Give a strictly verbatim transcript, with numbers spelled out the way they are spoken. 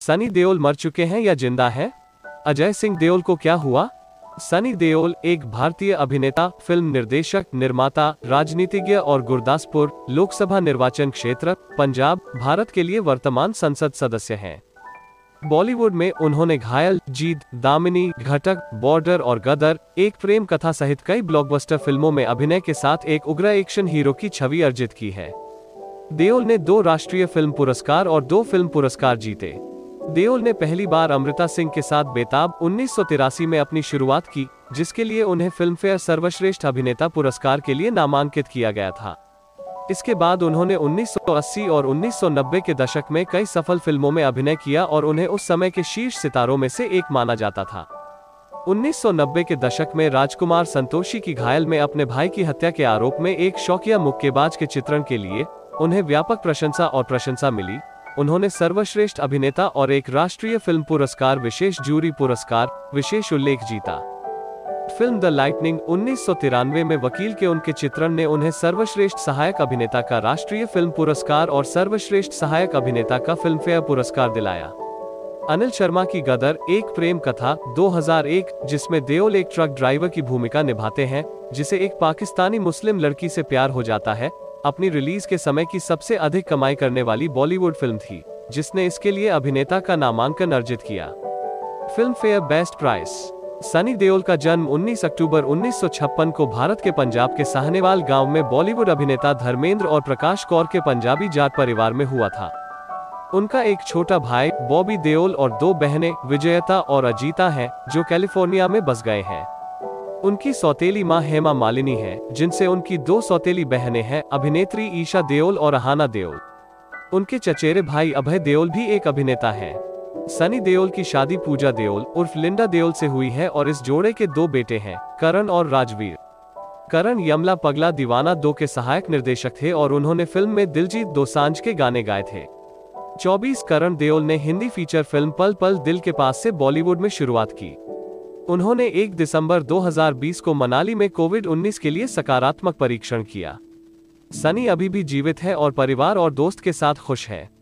सनी देओल मर चुके हैं या जिंदा हैं? अजय सिंह देओल को क्या हुआ? सनी देओल एक भारतीय अभिनेता, फिल्म निर्देशक, निर्माता, राजनीतिज्ञ और गुरदासपुर लोकसभा निर्वाचन क्षेत्र, पंजाब, भारत के लिए वर्तमान संसद सदस्य हैं। बॉलीवुड में उन्होंने घायल, जीत, दामिनी, घटक, बॉर्डर और गदर, एक प्रेम कथा सहित कई ब्लॉकबस्टर फिल्मों में अभिनय के साथ एक उग्र एक्शन हीरो की छवि अर्जित की है। देओल ने दो राष्ट्रीय फिल्म पुरस्कार और दो फिल्म पुरस्कार जीते। देओल ने पहली बार अमृता सिंह के साथ बेताब उन्नीस सौ तिरासी में अपनी शुरुआत की, जिसके लिए उन्हें फिल्मफेयर सर्वश्रेष्ठ अभिनेता पुरस्कार के लिए नामांकित किया गया था। इसके बाद उन्होंने उन्नीस सौ अस्सी और उन्नीस सौ नब्बे के दशक में कई सफल फिल्मों में अभिनय किया और उन्हें उस समय के शीर्ष सितारों में से एक माना जाता था। उन्नीस सौ नब्बे के दशक में राजकुमार संतोषी की घायल में अपने भाई की हत्या के आरोप में एक शौकिया मुक्केबाज के चित्रण के लिए उन्हें व्यापक प्रशंसा और प्रशंसा मिली। उन्होंने सर्वश्रेष्ठ अभिनेता और एक राष्ट्रीय फिल्म पुरस्कार, विशेष जूरी पुरस्कार, विशेष उल्लेख जीता। फिल्म द लाइटनिंग उन्नीस सौ तिरानवे में वकील के उनके चित्रण ने उन्हें सर्वश्रेष्ठ सहायक अभिनेता का राष्ट्रीय फिल्म पुरस्कार और सर्वश्रेष्ठ सहायक अभिनेता का फिल्मफेयर पुरस्कार दिलाया। अनिल शर्मा की गदर, एक प्रेम कथा, दो हज़ार एक, जिसमें देओल एक ट्रक ड्राइवर की भूमिका निभाते हैं जिसे एक पाकिस्तानी मुस्लिम लड़की से प्यार हो जाता है, अपनी रिलीज के समय की सबसे अधिक कमाई करने वाली बॉलीवुड फिल्म थी, जिसने इसके लिए अभिनेता का नामांकन अर्जित किया। Filmfare best prize. Sunny Deol का जन्म उन्नीस अक्टूबर उन्नीस सौ छप्पन को भारत के पंजाब के साहनेवाल गांव में बॉलीवुड अभिनेता धर्मेंद्र और प्रकाश कौर के पंजाबी जाट परिवार में हुआ था। उनका एक छोटा भाई बॉबी देओल और दो बहनें विजयता और अजीता हैं, जो कैलिफोर्निया में बस गए हैं। उनकी सौतेली मां हेमा मालिनी है, जिनसे उनकी दो सौतेली बहनें हैं, अभिनेत्री ईशा देओल और अहाना देओल। उनके चचेरे भाई अभय देओल भी एक अभिनेता हैं। सनी देओल की शादी पूजा देओल उर्फ लिंडा देओल से हुई है और इस जोड़े के दो बेटे हैं, करण और राजवीर। करण यमला पगला दीवाना दो के सहायक निर्देशक थे और उन्होंने फिल्म में दिलजीत दोसांझ के गाने गाए थे। चौबीस करण देओल ने हिंदी फीचर फिल्म पल पल दिल के पास से बॉलीवुड में शुरुआत की। उन्होंने एक दिसंबर दो हज़ार बीस को मनाली में कोविड उन्नीस के लिए सकारात्मक परीक्षण किया। सनी अभी भी जीवित है और परिवार और दोस्त के साथ खुश है।